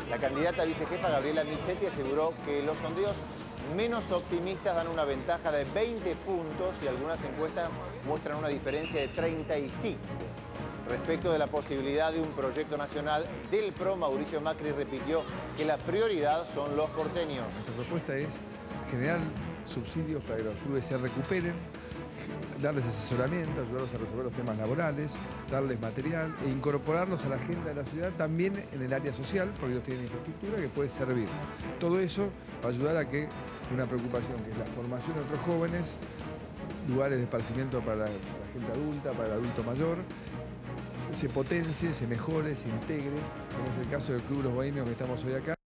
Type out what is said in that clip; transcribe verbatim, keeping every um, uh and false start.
La candidata a vicejefa Gabriela Michetti aseguró que los sondeos menos optimistas dan una ventaja de veinte puntos y algunas encuestas muestran una diferencia de treinta y cinco. Respecto de la posibilidad de un proyecto nacional del P R O, Mauricio Macri repitió que la prioridad son los porteños. Nuestra propuesta es generar subsidios para que los clubes se recuperen, darles asesoramiento, ayudarlos a resolver los temas laborales, darles material e incorporarlos a la agenda de la ciudad también en el área social, porque ellos tienen infraestructura que puede servir. Todo eso va a ayudar a que una preocupación, que es la formación de otros jóvenes, lugares de esparcimiento para la, la gente adulta, para el adulto mayor, se potencie, se mejore, se integre, como es el caso del Club Los Bohemios que estamos hoy acá.